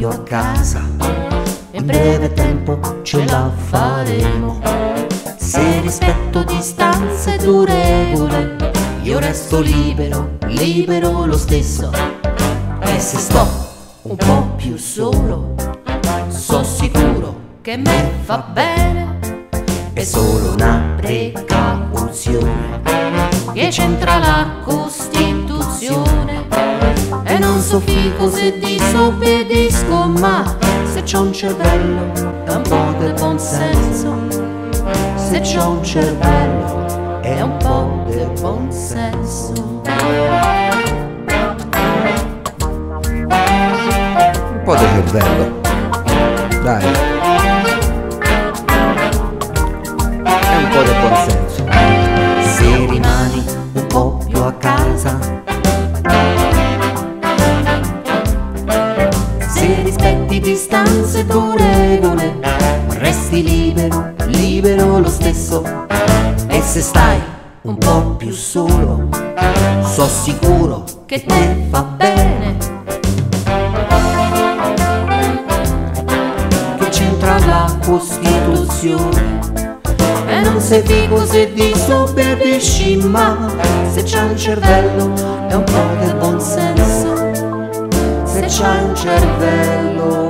a casa, in breve tempo ce la faremo. Se rispetto distanze e regole, io resto libero, libero lo stesso. E se sto un po' più solo, so sicuro che me fa bene. È solo una precauzione che c'entra la Costituzione. E non so fico se disobbedisco, ma se c'ho un cervello è un po' del buon senso. Se c'ho un cervello è un po' del buon senso. Un po' di cervello, dai, è un po' di buon senso. Se rimani un po' più a casa, se rispetti distanze e regole, resti libero, libero lo stesso. E se stai un po' più solo, so sicuro che te fa bene. Che c'entra la Costituzione. E non sei figo se disobbedisci, ma se c'hai un cervello è un po' del buon senso. Se c'hai un cervello